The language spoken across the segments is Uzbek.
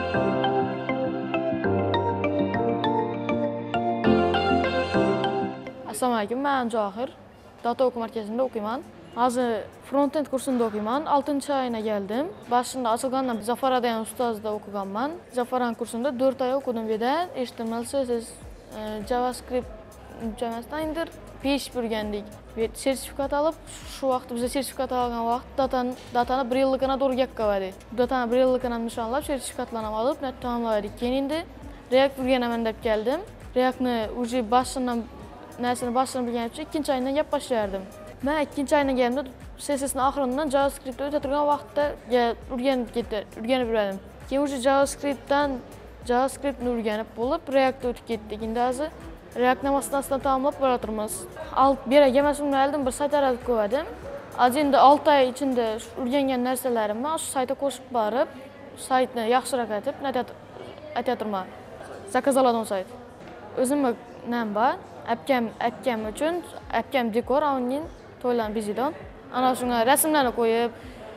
Assalomu alaykum, men Johir. Data o'quv markazida o'qiyman. Hozir front-end kursida o'qiyman. 6-oyina keldim. Boshida ochilgandan Zafar degan ustozda o'qiganman. Zafaran kursida 4 oy o'qidim bu yerda. HTML, CSS, JavaScript emasdan PHP o'rgandik. Sertifikat olib, shu vaqt biz sertifikat olgan vaqt datani 1 yillikana o'rganib qoldik. Datani 1 yillikana nishonlab, sertifikatlarni olib, tamomladik. Keyin endi React o'rganaman deb keldim. Reactni уже boshidan narsani bilganim uchun 2-oydan gap boshlardim. Men 2-oydan kelganda CSSning oxiridan JavaScript o'ta turgan vaqtda o'rganib yurdim. Keyin уже JavaScriptni o'rganib bo'lib, Reactga o'tib ketdik. Endi hozir Reactni aslida tamomlab boraturmiz. Beraga mas'ullardan bir sayt yaratib qo'ydim. Hozir endi 6 oy ichida o'rgangan narsalarimni shu saytga qo'shib borib, saytni yaxshiroq etib, aytaturman. Zakaz oladigan sayt. O'zimga nam bor. Akam uchun, akam dekor, uning to'ylarni bezaydi. Ana shunga rasmlarni qo'yib,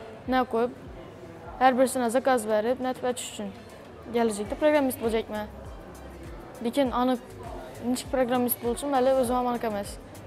har birisini zakaz berib, natib etish uchun kelajakda programmist bo'lajakman. Lekin aniq nechta programmist bo'lishim hali o'zim aniq emas.